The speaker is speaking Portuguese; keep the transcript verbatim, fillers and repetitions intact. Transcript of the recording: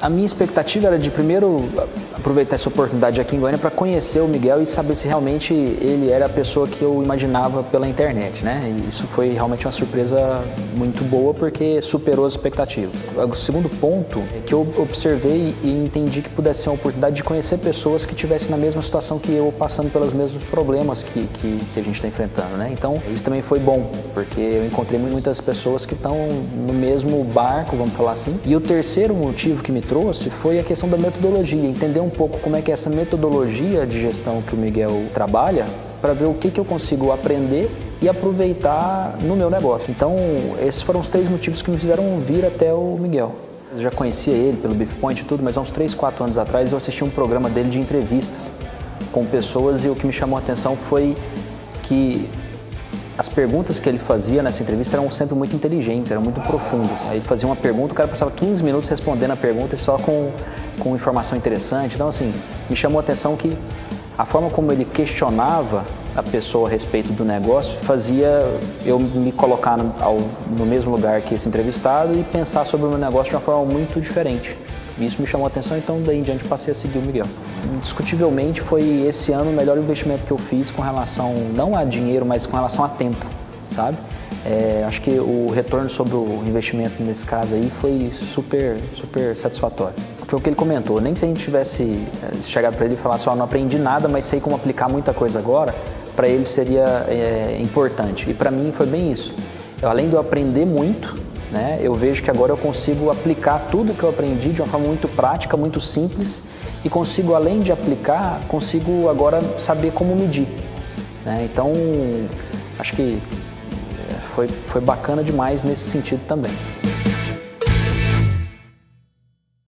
A minha expectativa era de primeiro aproveitar essa oportunidade aqui em Goiânia para conhecer o Miguel e saber se realmente ele era a pessoa que eu imaginava pela internet, né? E isso foi realmente uma surpresa muito boa porque superou as expectativas. O segundo ponto é que eu observei e entendi que pudesse ser uma oportunidade de conhecer pessoas que estivessem na mesma situação que eu, passando pelos mesmos problemas que, que, que a gente está enfrentando, né? Então isso também foi bom, porque eu encontrei muitas pessoas que estão no mesmo barco, vamos falar assim. E o terceiro motivo que me trouxe foi a questão da metodologia, entender um pouco como é que é essa metodologia de gestão que o Miguel trabalha, para ver o que, que eu consigo aprender e aproveitar no meu negócio. Então, esses foram os três motivos que me fizeram vir até o Miguel. Eu já conhecia ele pelo Beef Point e tudo, mas há uns três, quatro anos atrás eu assisti um programa dele de entrevistas com pessoas e o que me chamou a atenção foi que as perguntas que ele fazia nessa entrevista eram sempre muito inteligentes, eram muito profundas. Aí ele fazia uma pergunta, o cara passava quinze minutos respondendo a pergunta e só com, com informação interessante. Então, assim, me chamou a atenção que a forma como ele questionava a pessoa a respeito do negócio fazia eu me colocar no, ao, no mesmo lugar que esse entrevistado e pensar sobre o meu negócio de uma forma muito diferente. Isso me chamou a atenção, então daí em diante passei a seguir o Miguel. Indiscutivelmente foi esse ano o melhor investimento que eu fiz com relação, não a dinheiro, mas com relação a tempo, sabe? É, acho que o retorno sobre o investimento nesse caso aí foi super, super satisfatório. Foi o que ele comentou, nem se a gente tivesse chegado para ele e falasse, ó, oh, não aprendi nada, mas sei como aplicar muita coisa agora, para ele seria é, importante. E para mim foi bem isso. Eu, além de eu aprender muito, né, eu vejo que agora eu consigo aplicar tudo que eu aprendi de uma forma muito prática, muito simples, e consigo, além de aplicar, consigo agora saber como medir, né? Então, acho que foi, foi bacana demais nesse sentido também.